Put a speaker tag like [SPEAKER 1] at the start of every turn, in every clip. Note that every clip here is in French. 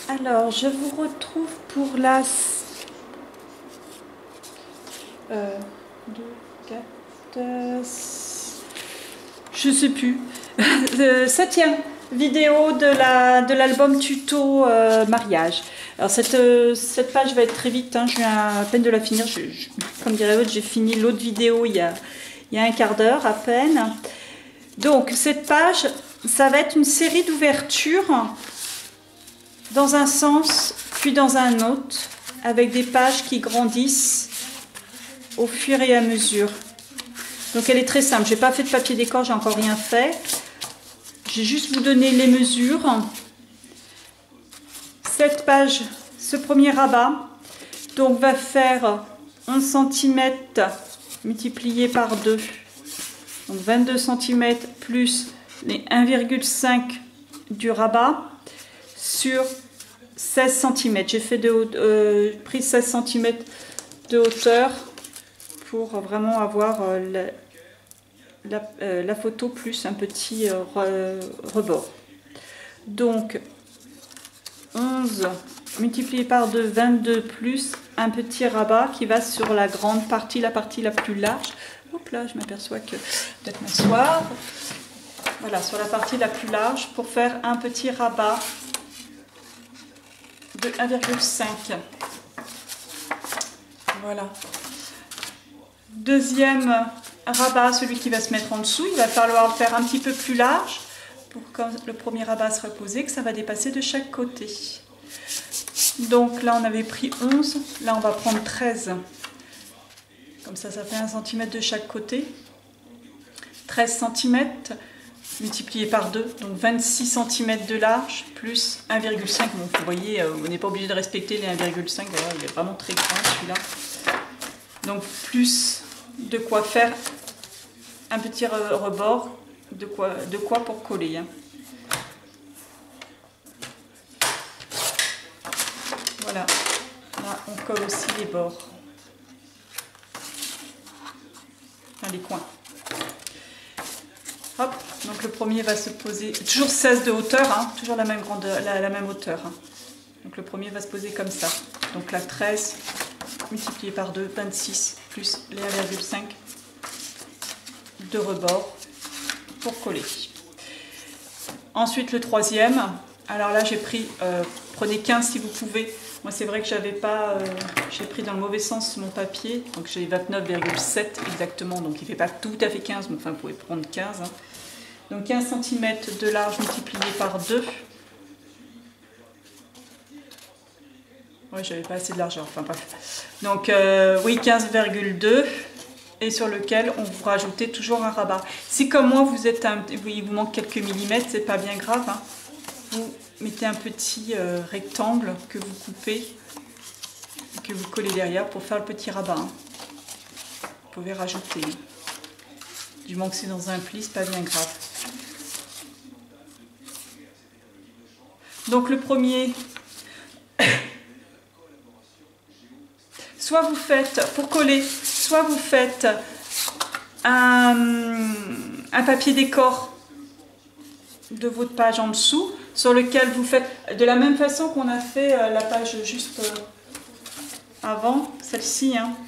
[SPEAKER 1] Alors, je vous retrouve pour la 2, 4, je sais plus, 7e vidéo de l'album tuto mariage. Alors cette page va être très vite, hein, je viens à peine de la finir, comme dirait l'autre, j'ai fini l'autre vidéo il y a un quart d'heure à peine. Donc cette page, ça va être une série d'ouvertures dans un sens puis dans un autre, avec des pages qui grandissent au fur et à mesure. Donc elle est très simple, j'ai pas fait de papier décor, j'ai encore rien fait. J'ai juste vous donné les mesures. Cette page, ce premier rabat, donc va faire 11 cm multiplié par 2. Donc 22 cm plus les 1,5 du rabat sur 16 cm. J'ai fait pris 16 cm de hauteur pour vraiment avoir la photo plus un petit rebord. Donc 11 multiplié par 2, 22 plus un petit rabat qui va sur la grande partie, la partie la plus large. Hop là, je m'aperçois que peut-être m'asseoir. Voilà, sur la partie la plus large pour faire un petit rabat de 1,5. Voilà. Deuxième rabat, celui qui va se mettre en dessous, il va falloir le faire un petit peu plus large pour quand le premier rabat sera posé, que ça va dépasser de chaque côté. Donc là on avait pris 11, là on va prendre 13. Comme ça fait 1 cm de chaque côté. 13 cm multiplié par 2, donc 26 cm de large, plus 1,5. Bon, vous voyez, vous n'êtes pas obligé de respecter les 1,5, d'ailleurs il est vraiment très grand celui-là. Donc plus de quoi faire un petit rebord, de quoi pour coller. Hein. Voilà, là on colle aussi les bords, enfin les coins. Hop, donc le premier va se poser, toujours 16 de hauteur, hein, toujours la même grandeur, la même hauteur. Hein. Donc le premier va se poser comme ça. Donc là 13 multiplié par 2, 26 plus les 1,5 de rebord pour coller. Ensuite le troisième, alors là j'ai pris, prenez 15 si vous pouvez. Moi c'est vrai que j'avais pas, j'ai pris dans le mauvais sens mon papier, donc j'ai 29,7 exactement, donc il ne fait pas tout à fait 15, mais enfin vous pouvez prendre 15. Hein. Donc 15 cm de large multiplié par 2. Oui, j'avais pas assez de largeur, enfin bref. Donc oui, 15,2 et sur lequel on vous rajoutez toujours un rabat. Si comme moi vous êtes il vous manque quelques millimètres, c'est pas bien grave. Hein. Vous mettez un petit rectangle que vous coupez et que vous collez derrière pour faire le petit rabat. Hein. Vous pouvez rajouter. Du moment que c'est dans un pli, c'est pas bien grave. Donc le premier, soit vous faites, pour coller, soit vous faites un papier décor de votre page en dessous, sur lequel vous faites, de la même façon qu'on a fait la page juste avant, celle-ci, hein.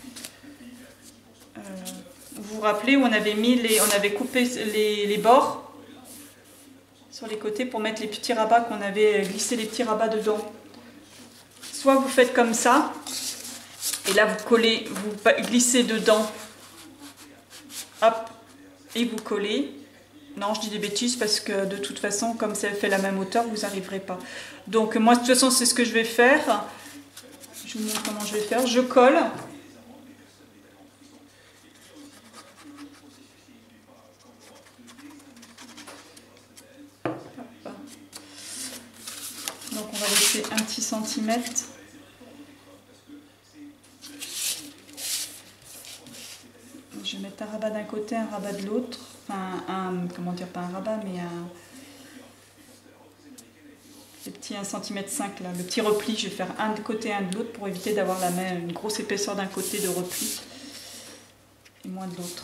[SPEAKER 1] Vous vous rappelez où on avait on avait coupé les bords sur les côtés pour mettre les petits rabats qu'on avait glissé les petits rabats dedans. Soit vous faites comme ça, et là vous collez, vous glissez dedans, hop, et vous collez. Non, je dis des bêtises parce que de toute façon, comme ça fait la même hauteur, vous n'arriverez pas. Donc moi, de toute façon, c'est ce que je vais faire. Je vous montre comment je vais faire. Je colle. Donc on va laisser un petit centimètre. Je vais mettre un rabat d'un côté, un rabat de l'autre. Enfin, comment dire, pas un rabat, mais le petit 1,5 cm là, le petit repli, je vais faire un de côté, un de l'autre pour éviter d'avoir une grosse épaisseur d'un côté de repli et moins de l'autre.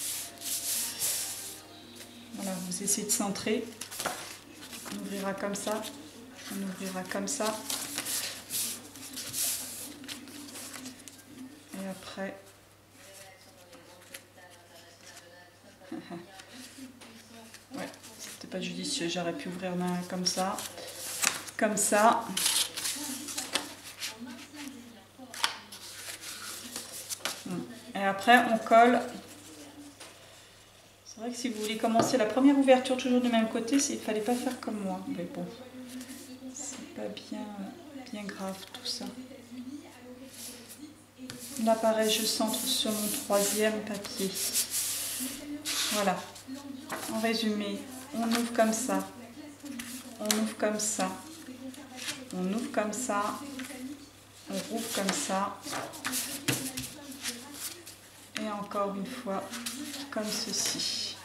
[SPEAKER 1] Voilà, vous essayez de centrer. On ouvrira comme ça, on ouvrira comme ça. Et après... Ouais, c'était pas judicieux, j'aurais pu ouvrir comme ça. Comme ça. Et après, on colle. C'est vrai que si vous voulez commencer la première ouverture toujours du même côté, il ne fallait pas faire comme moi. Mais bon, c'est pas bien grave tout ça. Là, pareil, je centre sur mon troisième papier. Voilà. En résumé, on ouvre comme ça. On ouvre comme ça. On ouvre comme ça. On rouvre comme ça. Et encore une fois, comme ceci.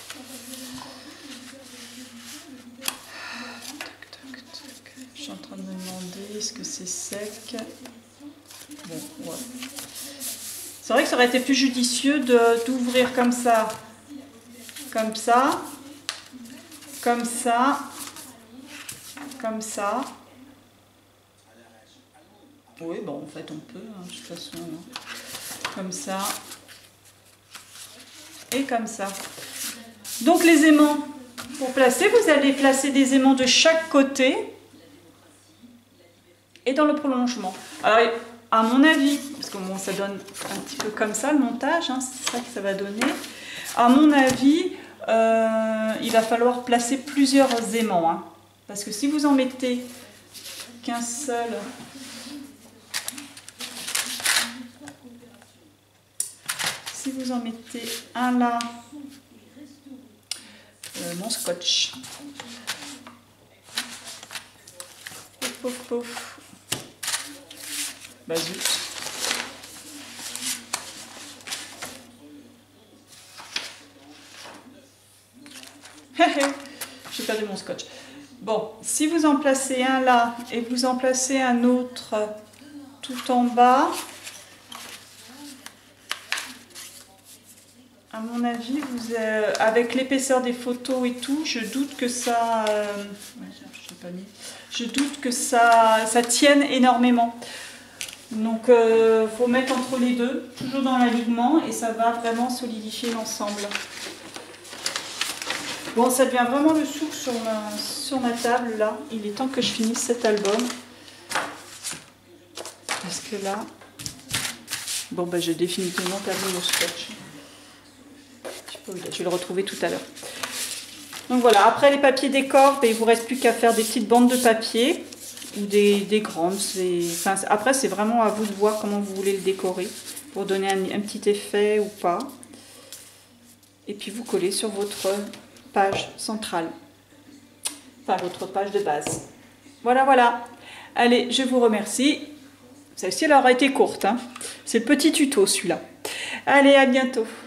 [SPEAKER 1] Je suis en train de me demander, est-ce que c'est sec? Bon, ouais. C'est vrai que ça aurait été plus judicieux d'ouvrir comme ça. Comme ça. Comme ça. Comme ça. Oui, bon, en fait, on peut, hein, de toute façon. Comme ça. Et comme ça. Donc, les aimants, pour placer, vous allez placer des aimants de chaque côté et dans le prolongement. Alors, à mon avis, parce que bon, ça donne un petit peu comme ça le montage, hein, c'est ça que ça va donner. À mon avis, il va falloir placer plusieurs aimants. Hein, parce que si vous en mettez qu'un seul... Si vous en mettez un là, mon scotch. Pouf, pouf, pouf. Bah zut. J'ai perdu mon scotch. Bon, si vous en placez un là et vous en placez un autre tout en bas, à mon avis, avec l'épaisseur des photos et tout, je doute que ça... je doute que ça tienne énormément. Donc, faut mettre entre les deux, toujours dans l'alignement, et ça va vraiment solidifier l'ensemble. Bon, ça devient vraiment le souk sur ma table, là. Il est temps que je finisse cet album. Parce que là... Bon, bah, j'ai définitivement perdu mon scotch. Je vais le retrouver tout à l'heure. Donc voilà, après les papiers décor, il ne vous reste plus qu'à faire des petites bandes de papier ou des grandes. Enfin, après, c'est vraiment à vous de voir comment vous voulez le décorer pour donner un petit effet ou pas. Et puis vous collez sur votre page centrale, enfin votre page de base. Voilà, voilà. Allez, je vous remercie. Celle-ci, elle aura été courte, hein. C'est le petit tuto, celui-là. Allez, à bientôt.